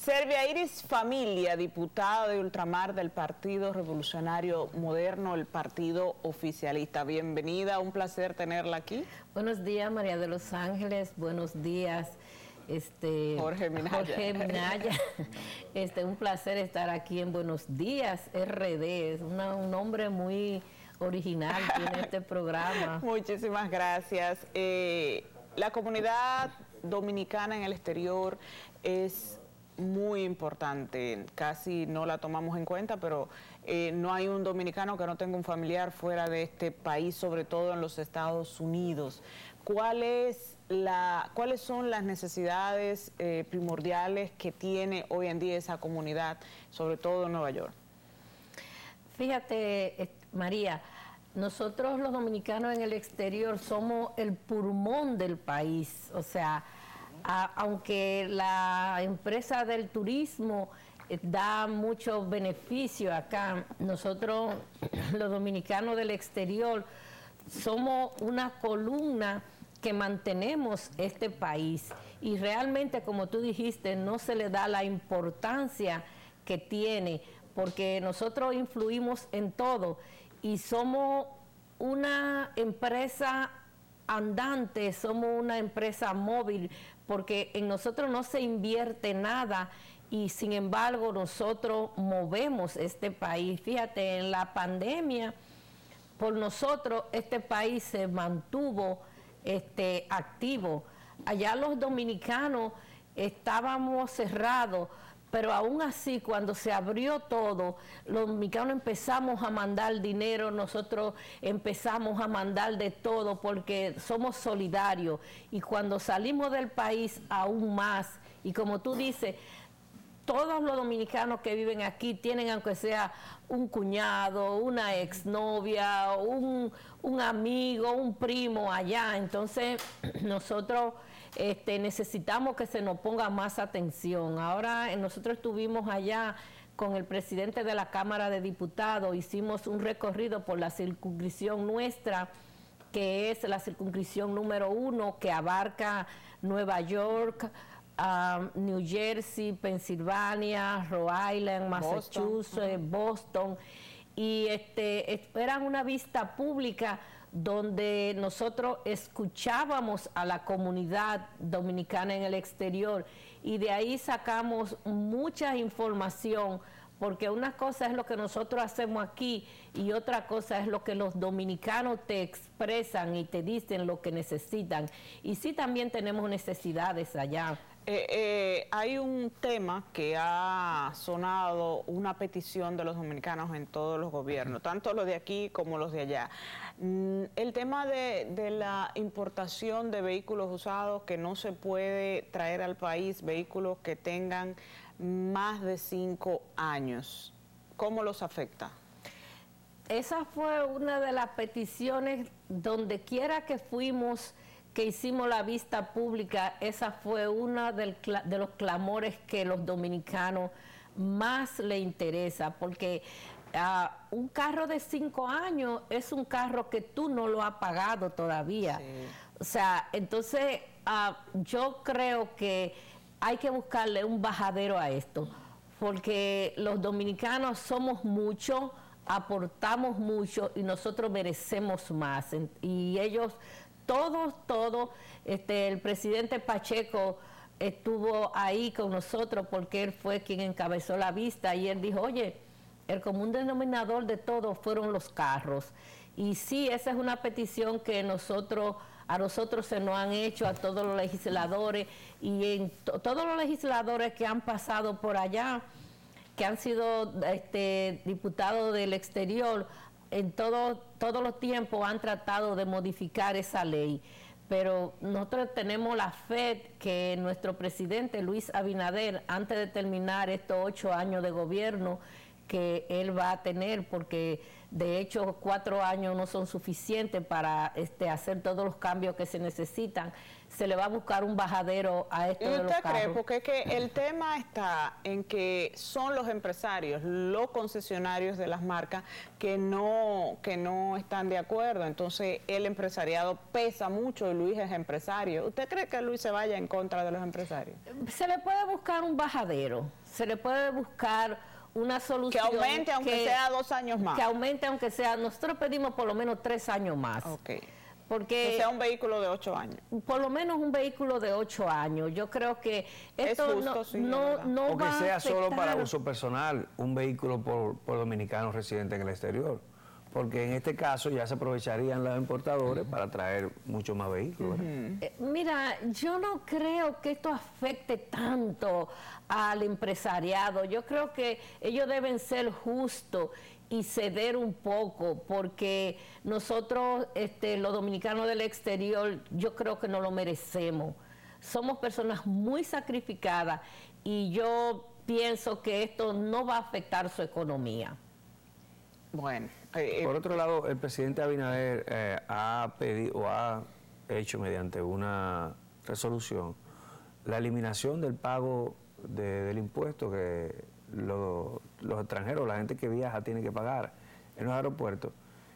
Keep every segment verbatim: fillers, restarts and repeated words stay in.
Serviairis Familia, diputada de Ultramar del Partido Revolucionario Moderno, el partido oficialista. Bienvenida, un placer tenerla aquí. Buenos días, María de los Ángeles. Buenos días, este, Jorge Minaya. Jorge Minaya. Este, un placer estar aquí en Buenos Días R D. Es una, un nombre muy original tiene este programa. Muchísimas gracias. Eh, la comunidad dominicana en el exterior es muy importante, casi no la tomamos en cuenta, pero eh, no hay un dominicano que no tenga un familiar fuera de este país, sobre todo en los Estados Unidos. ¿Cuál es la, ¿Cuáles son las necesidades eh, primordiales que tiene hoy en día esa comunidad, sobre todo en Nueva York? Fíjate, María, nosotros los dominicanos en el exterior somos el pulmón del país, o sea, A, aunque la empresa del turismo eh, da muchos beneficios acá, nosotros los dominicanos del exterior somos una columna que mantenemos este país y realmente, como tú dijiste, no se le da la importancia que tiene porque nosotros influimos en todo y somos una empresa andante, somos una empresa móvil, porque en nosotros no se invierte nada y sin embargo nosotros movemos este país. Fíjate, en la pandemia, por nosotros este país se mantuvo este, activo. Allá los dominicanos estábamos cerrados, pero aún así, cuando se abrió todo, los dominicanos empezamos a mandar dinero, nosotros empezamos a mandar de todo porque somos solidarios. Y cuando salimos del país, aún más. Y como tú dices, todos los dominicanos que viven aquí tienen, aunque sea un cuñado, una exnovia, un, un amigo, un primo allá. Entonces, nosotros este, necesitamos que se nos ponga más atención. Ahora, eh, nosotros estuvimos allá con el presidente de la Cámara de Diputados, hicimos un recorrido por la circunscripción nuestra, que es la circunscripción número uno, que abarca Nueva York, Um, New Jersey, Pensilvania, Rhode Island, Massachusetts, Boston, Boston y este, esperan una vista pública donde nosotros escuchábamos a la comunidad dominicana en el exterior y de ahí sacamos mucha información, porque una cosa es lo que nosotros hacemos aquí y otra cosa es lo que los dominicanos te expresan y te dicen lo que necesitan. Y sí, también tenemos necesidades allá. Eh, eh, hay un tema que ha sonado, una petición de los dominicanos en todos los gobiernos, tanto los de aquí como los de allá. Mm, el tema de, de la importación de vehículos usados, que no se puede traer al país vehículos que tengan más de cinco años. ¿Cómo los afecta? Esa fue una de las peticiones, donde quiera que fuimos, que hicimos la vista pública, esa fue una del, de los clamores que los dominicanos más le interesa, porque uh, un carro de cinco años es un carro que tú no lo has pagado todavía. Sí. O sea, entonces uh, yo creo que hay que buscarle un bajadero a esto, porque los dominicanos somos muchos, aportamos mucho y nosotros merecemos más. Y ellos, todos, todos, este, el presidente Pacheco estuvo ahí con nosotros porque él fue quien encabezó la vista y él dijo, oye, el común denominador de todo fueron los carros. Y sí, esa es una petición que nosotros, a nosotros se nos han hecho, a todos los legisladores, y en to todos los legisladores que han pasado por allá, que han sido este, diputados del exterior, en todo, todos los tiempos han tratado de modificar esa ley. Pero nosotros tenemos la fe que nuestro presidente Luis Abinader, antes de terminar estos ocho años de gobierno que él va a tener, porque De hecho, cuatro años no son suficientes para este, hacer todos los cambios que se necesitan. Se le va a buscar un bajadero a esto de los carros. ¿Y usted cree? Porque es que el tema está en que son los empresarios, los concesionarios de las marcas que no, que no están de acuerdo. Entonces, el empresariado pesa mucho y Luis es empresario. ¿Usted cree que Luis se vaya en contra de los empresarios? Se le puede buscar un bajadero, se le puede buscar una solución. Que aumente aunque que, sea dos años más. Que aumente aunque sea, nosotros pedimos por lo menos tres años más. Okay. Porque que sea un vehículo de ocho años. Por lo menos un vehículo de ocho años. Yo creo que esto es justo, no, sí, no, no o que va sea a solo para uso personal, un vehículo por, por dominicanos residentes en el exterior. Porque en este caso ya se aprovecharían los importadores uh-huh. para traer muchos más vehículos. Uh-huh. eh, mira, yo no creo que esto afecte tanto al empresariado. Yo creo que ellos deben ser justos y ceder un poco, porque nosotros, este, los dominicanos del exterior, yo creo que no lo merecemos. Somos personas muy sacrificadas y yo pienso que esto no va a afectar su economía. Bueno. Eh, Por otro lado, el presidente Abinader eh, ha pedido o ha hecho mediante una resolución la eliminación del pago de, del impuesto que Los, los extranjeros, la gente que viaja tiene que pagar en los aeropuertos,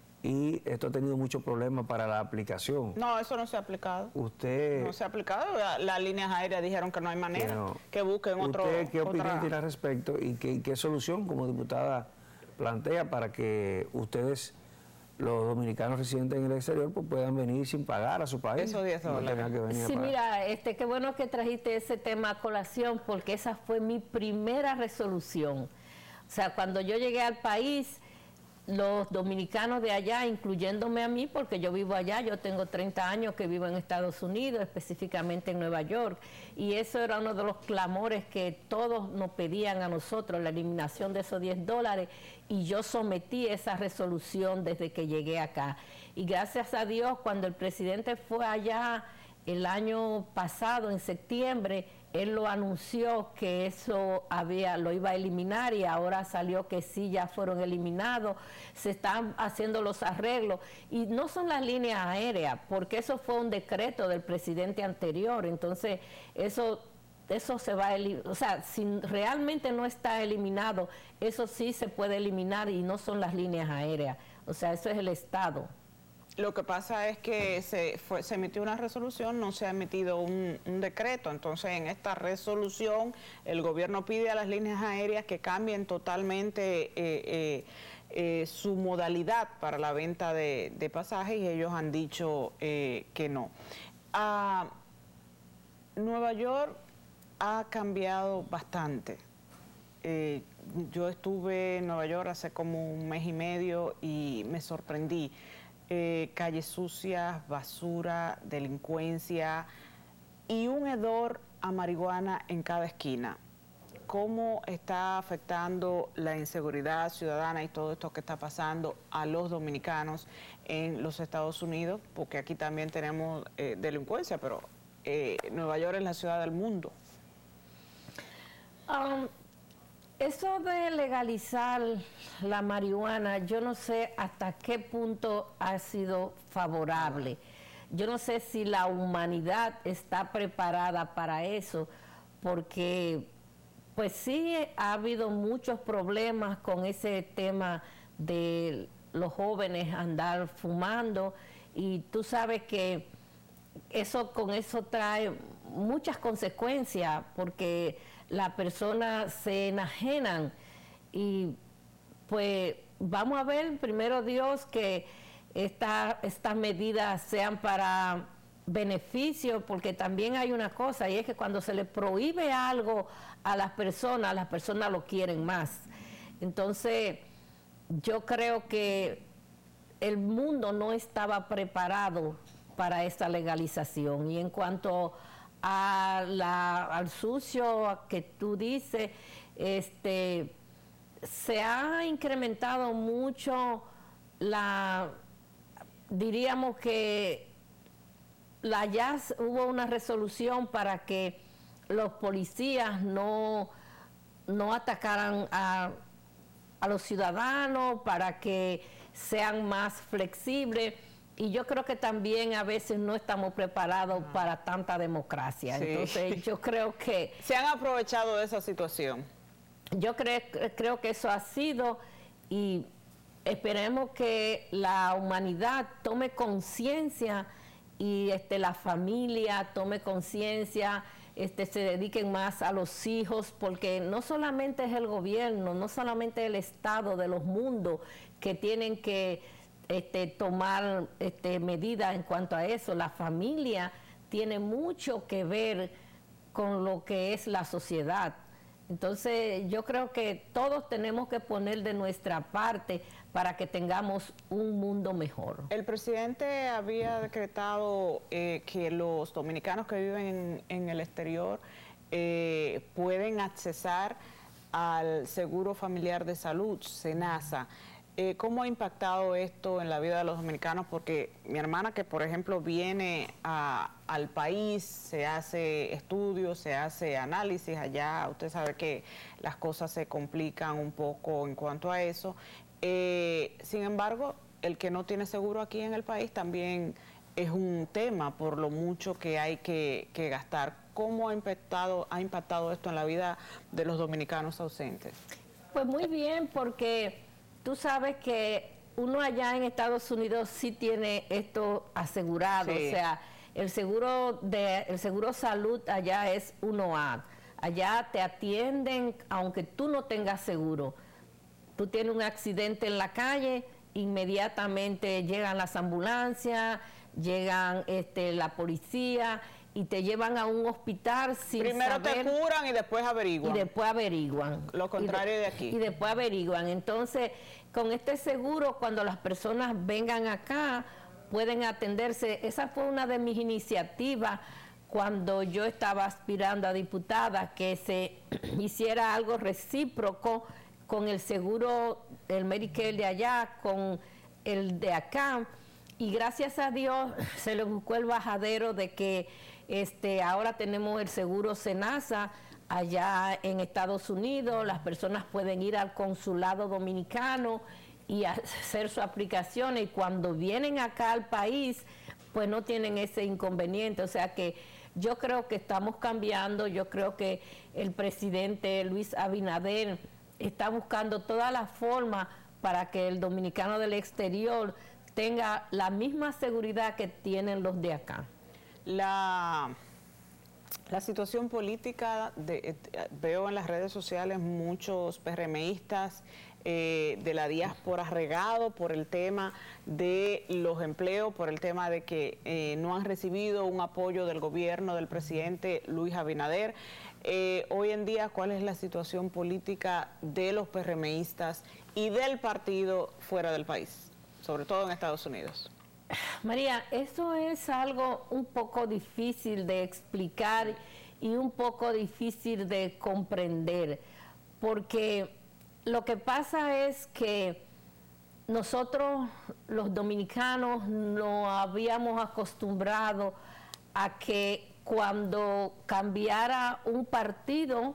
y esto ha tenido muchos problemas para la aplicación. No, eso no se ha aplicado. Usted... No se ha aplicado, las líneas aéreas dijeron que no hay manera, que, no. que busquen otro... ¿Usted qué opinión otra... tiene al respecto y qué, qué solución como diputada plantea para que ustedes, los dominicanos residentes en el exterior, pues puedan venir sin pagar a su país? Esos diez dólares. No sí, mira, este, qué bueno que trajiste ese tema a colación, porque esa fue mi primera resolución. O sea, cuando yo llegué al país, los dominicanos de allá, incluyéndome a mí, porque yo vivo allá, yo tengo treinta años que vivo en Estados Unidos, específicamente en Nueva York, y eso era uno de los clamores que todos nos pedían a nosotros, la eliminación de esos diez dólares, y yo sometí esa resolución desde que llegué acá. Y gracias a Dios, cuando el presidente fue allá el año pasado, en septiembre, él lo anunció que eso había, lo iba a eliminar, y ahora salió que sí, ya fueron eliminados. Se están haciendo los arreglos, y no son las líneas aéreas, porque eso fue un decreto del presidente anterior. Entonces eso eso se va a eliminar. O sea, si realmente no está eliminado, eso sí se puede eliminar, y no son las líneas aéreas. O sea, eso es el Estado. Lo que pasa es que se, fue, se emitió una resolución, no se ha emitido un, un decreto. Entonces, en esta resolución, el gobierno pide a las líneas aéreas que cambien totalmente eh, eh, eh, su modalidad para la venta de, de pasajes, y ellos han dicho eh, que no. Ah, Nueva York ha cambiado bastante. Eh, yo estuve en Nueva York hace como un mes y medio y me sorprendí. Eh, calles sucias, basura, delincuencia y un hedor a marihuana en cada esquina. ¿Cómo está afectando la inseguridad ciudadana y todo esto que está pasando a los dominicanos en los Estados Unidos? Porque aquí también tenemos eh, delincuencia, pero eh, Nueva York es la ciudad del mundo. Um. Eso de legalizar la marihuana, yo no sé hasta qué punto ha sido favorable. Yo no sé si la humanidad está preparada para eso, porque pues sí ha habido muchos problemas con ese tema de los jóvenes andar fumando, y tú sabes que eso con eso trae muchas consecuencias, porque las personas se enajenan, y pues vamos a ver, primero Dios, que esta, estas medidas sean para beneficio, porque también hay una cosa, y es que cuando se le prohíbe algo a las personas, las personas lo quieren más. Entonces, yo creo que el mundo no estaba preparado para esta legalización. Y en cuanto a la, al sucio que tú dices, este, se ha incrementado mucho la, diríamos que la, ya hubo una resolución para que los policías no, no atacaran a, a los ciudadanos, para que sean más flexibles. Y yo creo que también a veces no estamos preparados ah. para tanta democracia. Sí. Entonces yo creo que... ¿Se han aprovechado de esa situación? Yo creo, creo que eso ha sido, y esperemos que la humanidad tome conciencia y este, la familia tome conciencia, este, se dediquen más a los hijos, porque no solamente es el gobierno, no solamente el Estado de los mundos que tienen que este, tomar este, medidas en cuanto a eso. La familia tiene mucho que ver con lo que es la sociedad. Entonces yo creo que todos tenemos que poner de nuestra parte para que tengamos un mundo mejor. El presidente había decretado eh, que los dominicanos que viven en, en el exterior eh, pueden accesar al Seguro Familiar de Salud, SENASA. Eh, ¿Cómo ha impactado esto en la vida de los dominicanos? Porque mi hermana, que por ejemplo viene a, al país, se hace estudios, se hace análisis allá, usted sabe que las cosas se complican un poco en cuanto a eso. Eh, sin embargo, el que no tiene seguro aquí en el país también es un tema por lo mucho que hay que, que gastar. ¿Cómo ha impactado, ha impactado esto en la vida de los dominicanos ausentes? Pues muy bien, porque tú sabes que uno allá en Estados Unidos sí tiene esto asegurado, sí. O sea, el seguro de el seguro salud allá es uno A. Allá te atienden aunque tú no tengas seguro. Tú tienes un accidente en la calle, inmediatamente llegan las ambulancias, llegan este, la policía y te llevan a un hospital sin Primero saber, te curan y después averiguan. Y después averiguan. Lo contrario de, de aquí. Y después averiguan. Entonces, con este seguro, cuando las personas vengan acá, pueden atenderse. Esa fue una de mis iniciativas cuando yo estaba aspirando a diputada, que se hiciera algo recíproco con el seguro, el Medicare de allá, con el de acá. Y gracias a Dios se le buscó el bajadero de que este, ahora tenemos el seguro SENASA allá en Estados Unidos. Las personas pueden ir al consulado dominicano y hacer su aplicación, y cuando vienen acá al país pues no tienen ese inconveniente. O sea que yo creo que estamos cambiando. Yo creo que el presidente Luis Abinader está buscando todas las formas para que el dominicano del exterior tenga la misma seguridad que tienen los de acá. La, la situación política, de, eh, veo en las redes sociales muchos PRMistas eh, de la diáspora regado por el tema de los empleos, por el tema de que eh, no han recibido un apoyo del gobierno del presidente Luis Abinader. Eh, hoy en día, ¿cuál es la situación política de los PRMistas y del partido fuera del país, sobre todo en Estados Unidos? María, eso es algo un poco difícil de explicar y un poco difícil de comprender, porque lo que pasa es que nosotros los dominicanos nos habíamos acostumbrado a que cuando cambiara un partido,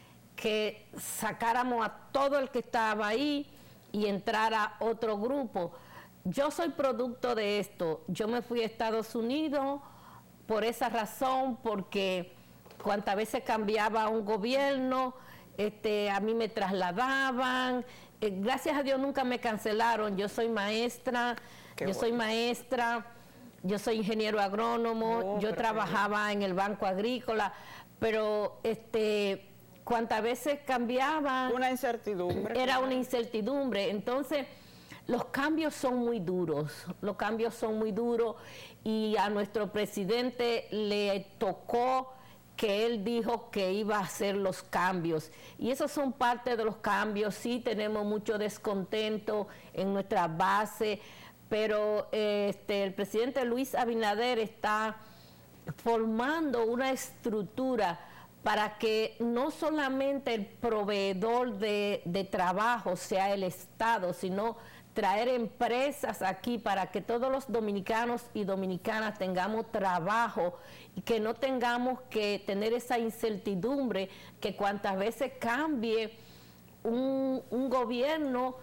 que sacáramos a todo el que estaba ahí y entrara otro grupo. Yo soy producto de esto. Yo me fui a Estados Unidos por esa razón, porque cuantas veces cambiaba un gobierno, este, a mí me trasladaban. Eh, gracias a Dios nunca me cancelaron. Yo soy maestra, Qué yo bueno. soy maestra. Yo soy ingeniero agrónomo, oh, yo trabajaba en el Banco Agrícola, pero este, cuantas veces cambiaban... Una incertidumbre. Era una incertidumbre. Entonces, los cambios son muy duros, los cambios son muy duros, y a nuestro presidente le tocó que él dijo que iba a hacer los cambios. Y esos son parte de los cambios. Sí tenemos mucho descontento en nuestra base, pero este, el presidente Luis Abinader está formando una estructura para que no solamente el proveedor de, de trabajo sea el Estado, sino traer empresas aquí para que todos los dominicanos y dominicanas tengamos trabajo y que no tengamos que tener esa incertidumbre que cuantas veces cambie un, un gobierno,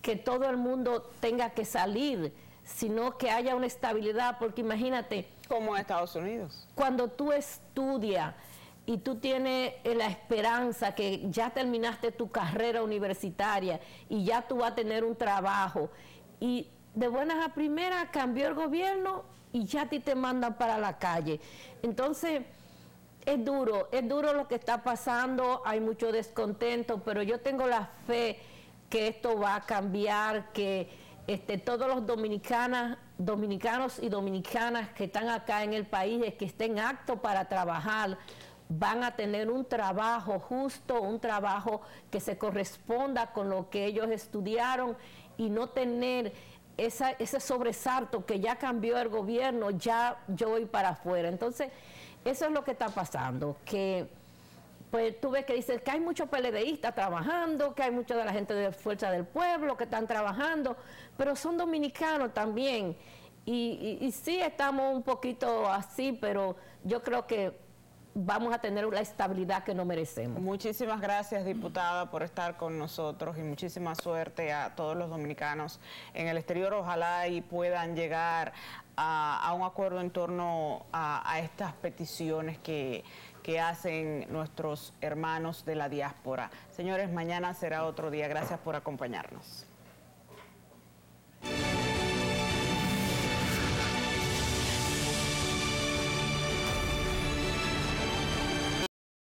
que todo el mundo tenga que salir, sino que haya una estabilidad, porque imagínate. Como en Estados Unidos. Cuando tú estudias y tú tienes la esperanza que ya terminaste tu carrera universitaria y ya tú vas a tener un trabajo, y de buenas a primeras cambió el gobierno y ya a ti te mandan para la calle. Entonces, es duro, es duro lo que está pasando, hay mucho descontento, pero yo tengo la fe que esto va a cambiar, que este, todos los dominicanas, dominicanos y dominicanas que están acá en el país, que estén aptos para trabajar, van a tener un trabajo justo, un trabajo que se corresponda con lo que ellos estudiaron y no tener esa, ese sobresalto que ya cambió el gobierno, ya yo voy para afuera. Entonces, eso es lo que está pasando, que pues tú ves que dicen que hay muchos PLDistas trabajando, que hay mucha de la gente de Fuerza del Pueblo que están trabajando, pero son dominicanos también. Y, y, y sí estamos un poquito así, pero yo creo que vamos a tener la estabilidad que nos merecemos. Muchísimas gracias, diputada, por estar con nosotros y muchísima suerte a todos los dominicanos en el exterior. Ojalá y puedan llegar a, a un acuerdo en torno a, a estas peticiones que, que hacen nuestros hermanos de la diáspora. Señores, mañana será otro día. Gracias por acompañarnos.